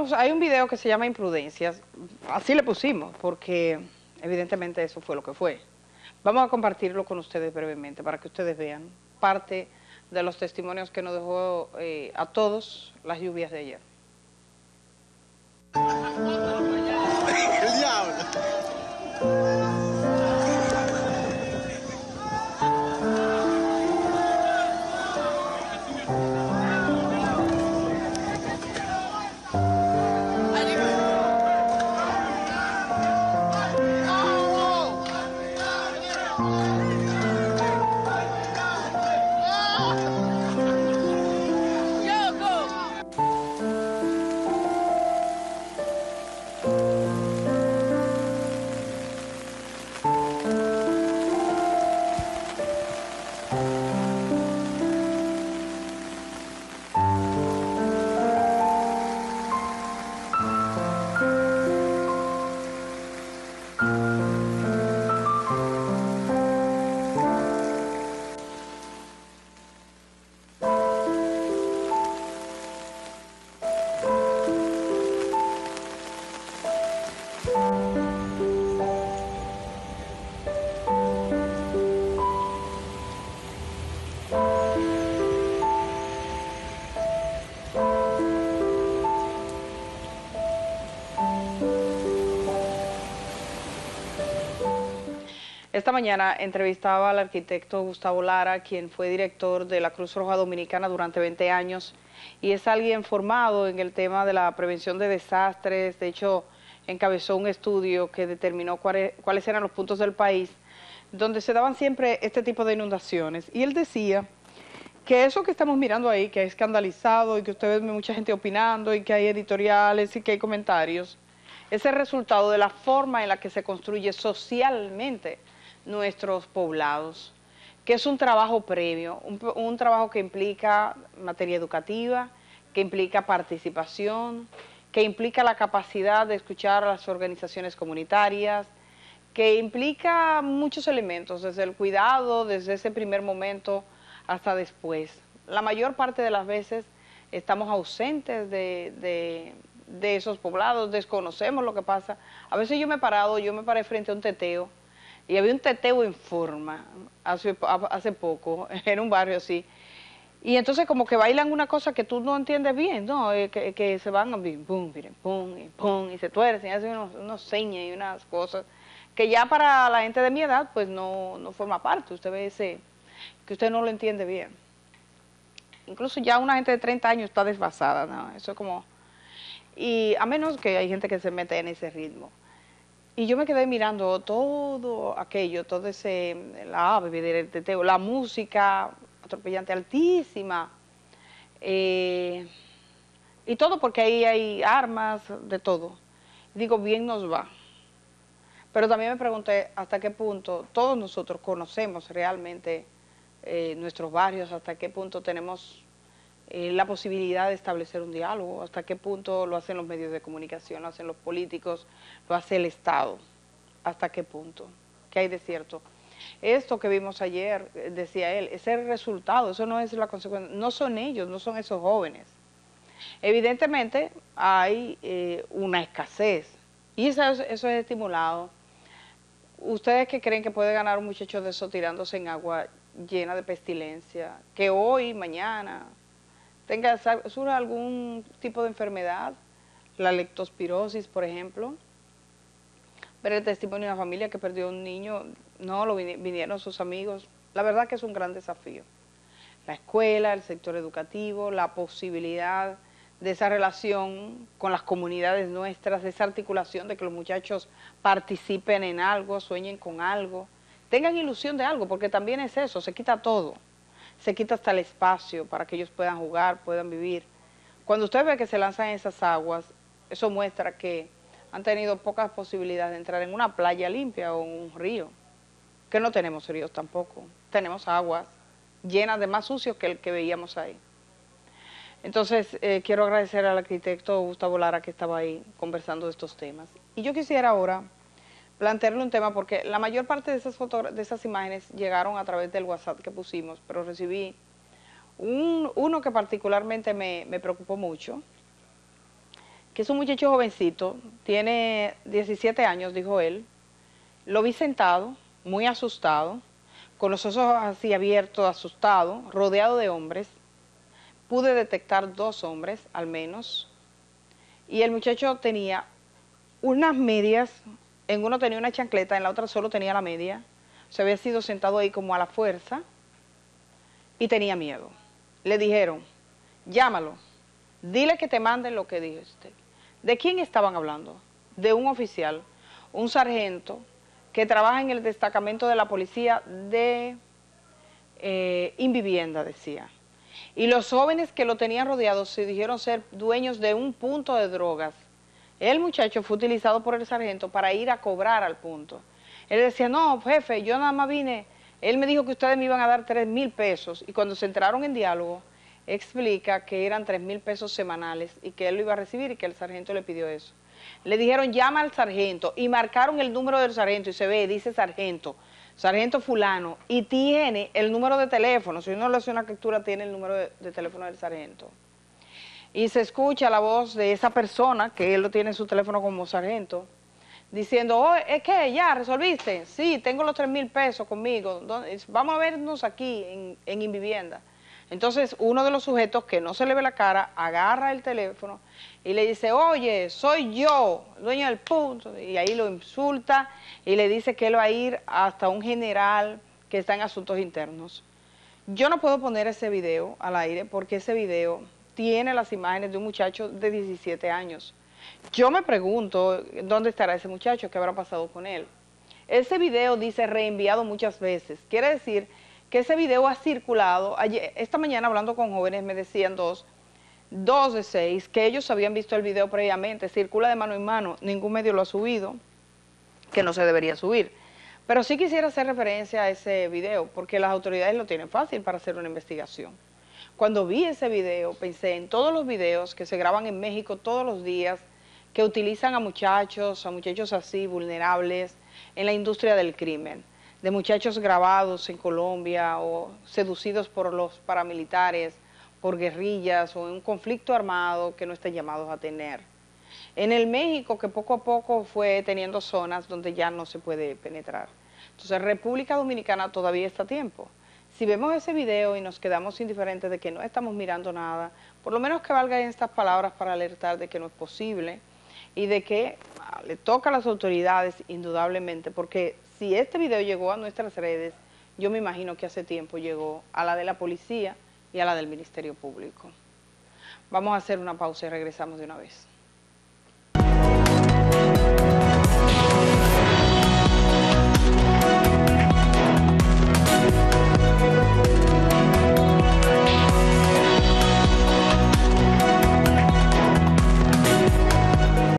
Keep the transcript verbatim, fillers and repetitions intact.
Vamos, hay un video que se llama Imprudencias, así le pusimos, porque evidentemente eso fue lo que fue. Vamos a compartirlo con ustedes brevemente para que ustedes vean parte de los testimonios que nos dejó eh, a todos las lluvias de ayer. El diablo. Esta mañana entrevistaba al arquitecto Gustavo Lara, quien fue director de la Cruz Roja Dominicana durante veinte años y es alguien formado en el tema de la prevención de desastres. De hecho, encabezó un estudio que determinó cuáles, cuáles eran los puntos del país donde se daban siempre este tipo de inundaciones. Y él decía que eso que estamos mirando ahí, que ha escandalizado y que ustedes ven mucha gente opinando y que hay editoriales y que hay comentarios, es el resultado de la forma en la que se construye socialmente nuestros poblados, que es un trabajo previo, un, un trabajo que implica materia educativa, que implica participación, que implica la capacidad de escuchar a las organizaciones comunitarias, que implica muchos elementos, desde el cuidado, desde ese primer momento hasta después. La mayor parte de las veces estamos ausentes de, de, de esos poblados, desconocemos lo que pasa. A veces yo me he parado, yo me paré frente a un teteo, y había un teteo en forma, hace, hace poco, en un barrio así, y entonces como que bailan una cosa que tú no entiendes bien, ¿no? Que, que se van, pum, miren, pum, y pum, y se tuercen, y hacen unos, unos señas y unas cosas, que ya para la gente de mi edad, pues no, no forma parte, usted ve ese, que usted no lo entiende bien. Incluso ya una gente de treinta años está desfasada, ¿no? Eso es como, y a menos que hay gente que se mete en ese ritmo. Y yo me quedé mirando todo aquello, todo ese, la ave, el teteo, la música atropellante, altísima, eh, y todo porque ahí hay armas, de todo. Digo, bien nos va. Pero también me pregunté hasta qué punto todos nosotros conocemos realmente eh, nuestros barrios, hasta qué punto tenemos eh, la posibilidad de establecer un diálogo, hasta qué punto lo hacen los medios de comunicación, lo hacen los políticos, lo hace el Estado, hasta qué punto, qué hay de cierto. Esto que vimos ayer, decía él, es el resultado, eso no es la consecuencia, no son ellos, no son esos jóvenes. Evidentemente hay eh, una escasez y eso, eso es estimulado. ¿Ustedes qué creen que puede ganar un muchacho de eso tirándose en agua llena de pestilencia? Que hoy, mañana, tenga surja algún tipo de enfermedad, la leptospirosis, por ejemplo. Ver el testimonio de una familia que perdió un niño, no, lo vinieron sus amigos. La verdad que es un gran desafío. La escuela, el sector educativo, la posibilidad de esa relación con las comunidades nuestras, de esa articulación de que los muchachos participen en algo, sueñen con algo, tengan ilusión de algo, porque también es eso, se quita todo. Se quita hasta el espacio para que ellos puedan jugar, puedan vivir. Cuando usted ve que se lanzan esas aguas, eso muestra que han tenido pocas posibilidades de entrar en una playa limpia o en un río, que no tenemos ríos tampoco, tenemos aguas llenas de más sucios que el que veíamos ahí. Entonces, eh, quiero agradecer al arquitecto Gustavo Lara que estaba ahí conversando de estos temas. Y yo quisiera ahora plantearle un tema, porque la mayor parte de esas, de esas imágenes llegaron a través del WhatsApp que pusimos, pero recibí un, uno que particularmente me, me preocupó mucho, que es un muchacho jovencito, tiene diecisiete años, dijo él. Lo vi sentado, muy asustado, con los ojos así abiertos, asustado, rodeado de hombres. Pude detectar dos hombres, al menos, y el muchacho tenía unas medias, en uno tenía una chancleta, en la otra solo tenía la media. Se había sido sentado ahí como a la fuerza y tenía miedo. Le dijeron, llámalo, dile que te manden lo que dijo usted. ¿De quién estaban hablando? De un oficial, un sargento que trabaja en el destacamento de la policía de eh, Invivienda, decía. Y los jóvenes que lo tenían rodeado se dijeron ser dueños de un punto de drogas. El muchacho fue utilizado por el sargento para ir a cobrar al punto. Él decía, no, jefe, yo nada más vine, él me dijo que ustedes me iban a dar tres mil pesos, y cuando se entraron en diálogo, explica que eran tres mil pesos semanales y que él lo iba a recibir y que el sargento le pidió eso. Le dijeron, llama al sargento, y marcaron el número del sargento, y se ve, dice sargento, sargento fulano, y tiene el número de teléfono. Si uno le hace una captura, tiene el número de, de teléfono del sargento. Y se escucha la voz de esa persona, que él lo tiene en su teléfono como sargento, diciendo, oh, ¿es que ya resolviste? Sí, tengo los tres mil pesos conmigo, vamos a vernos aquí en, en Invivienda. Entonces uno de los sujetos, que no se le ve la cara, agarra el teléfono y le dice, oye, soy yo, dueño del punto, y ahí lo insulta y le dice que él va a ir hasta un general que está en asuntos internos. Yo no puedo poner ese video al aire porque ese video tiene las imágenes de un muchacho de diecisiete años. Yo me pregunto dónde estará ese muchacho, qué habrá pasado con él. Ese video dice reenviado muchas veces, quiere decir que ese video ha circulado. Ayer, esta mañana hablando con jóvenes me decían dos, dos de seis, que ellos habían visto el video previamente, circula de mano en mano, ningún medio lo ha subido, que no se debería subir. Pero sí quisiera hacer referencia a ese video, porque las autoridades lo tienen fácil para hacer una investigación. Cuando vi ese video, pensé en todos los videos que se graban en México todos los días, que utilizan a muchachos, a muchachos así, vulnerables, en la industria del crimen, de muchachos grabados en Colombia o seducidos por los paramilitares, por guerrillas o en un conflicto armado que no estén llamados a tener. En el México, que poco a poco fue teniendo zonas donde ya no se puede penetrar. Entonces, República Dominicana todavía está a tiempo. Si vemos ese video y nos quedamos indiferentes de que no estamos mirando nada, por lo menos que valgan estas palabras para alertar de que no es posible y de que ah, le toca a las autoridades indudablemente, porque si este video llegó a nuestras redes, yo me imagino que hace tiempo llegó a la de la policía y a la del Ministerio Público. Vamos a hacer una pausa y regresamos de una vez.